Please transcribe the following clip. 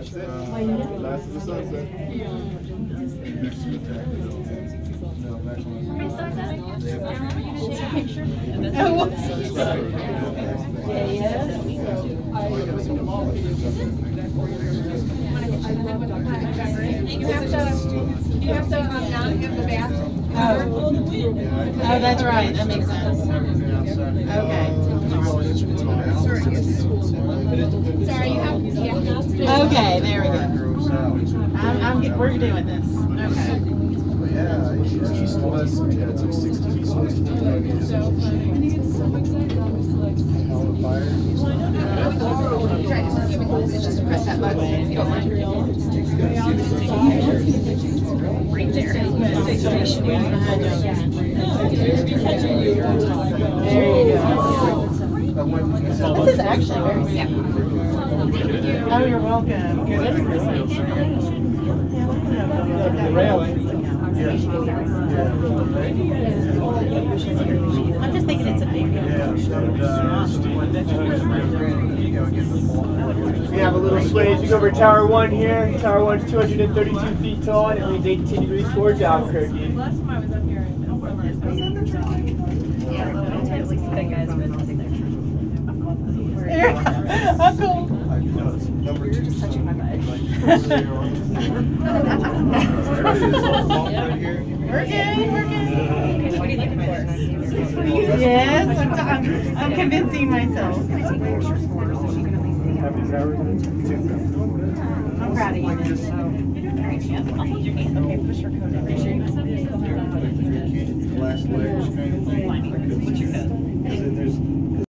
That's it. Last of the sunset. You have to not have the bath. Oh, that's right. That makes sense. Okay. Sorry, you have. Yeah. Okay, there we go. We're doing this. Okay. Yeah, she's still has some cats, like 60 feet. So funny. And he gets so excited on his legs. Hell of fire. Try to just just press that button if you don't mind. Right there. There you go. This is actually very Yeah. Oh, you're welcome. The railing. I'm just thinking it's a big We have a little sway as you go over Tower 1 here. Tower 1 is 232 feet tall and it leans 18 degrees towards Albuquerque. Last time I was up here, Uncle. Number 2. just touching my butt. We're good. We're good. What are you looking for? Yes, I'm convincing myself. I'm proud of you. I'll hold your hand. Okay, push your coat over. Last leg. What's your code?